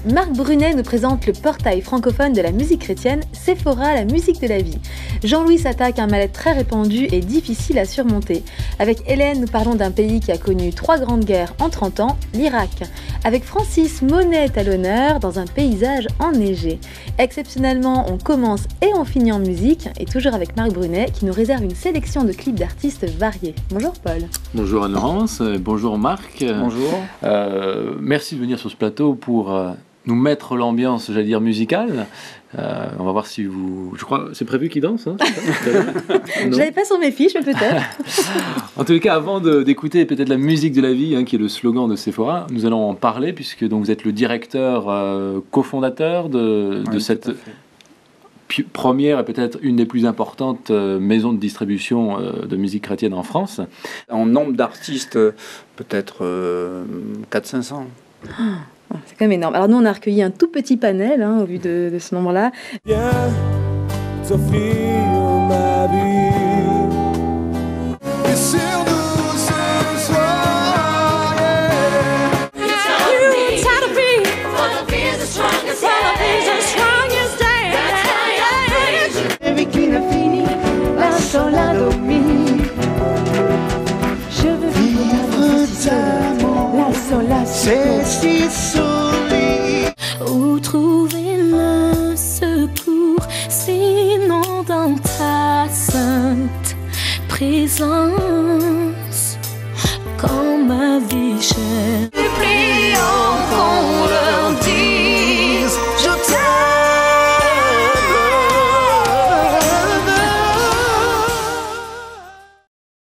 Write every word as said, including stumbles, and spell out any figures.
Marc Brunet nous présente le portail francophone de la musique chrétienne, Sephora, la musique de la vie. Jean-Louis s'attaque à un mal-être très répandu et difficile à surmonter. Avec Hélène, nous parlons d'un pays qui a connu trois grandes guerres en trente ans, l'Irak. Avec Francis, Monet est à l'honneur dans un paysage enneigé. Exceptionnellement, on commence et on finit en musique, et toujours avec Marc Brunet qui nous réserve une sélection de clips d'artistes variés. Bonjour Paul. Bonjour Anne-Laurence, bonjour Marc. Bonjour. Euh, merci de venir sur ce plateau pour euh, nous mettre l'ambiance, j'allais dire, musicale. Euh, on va voir si vous... Je crois, c'est prévu qu'il danse, hein? Je l'avais pas sur mes fiches, mais peut-être. En tous les cas, avant de, d'écouter peut-être la musique de la vie, hein, qui est le slogan de Sephora, nous allons en parler, puisque donc, vous êtes le directeur euh, cofondateur de, oui, de cette pi- première et peut-être une des plus importantes euh, maisons de distribution euh, de musique chrétienne en France. En nombre d'artistes, peut-être euh, quatre cents à cinq cents. C'est quand même énorme. Alors nous, on a recueilli un tout petit panel hein, au vu de, de ce nombre-là. Viens t'offrir ma vie. Et sur nous ce soir, yeah. It's time to be, for the fear is the strongest, for the fear is the strongest day. That's why I praise you. Celui qui n'a fini, la seule la domine. Je veux vivre d'amour, la seule la C'est si solide.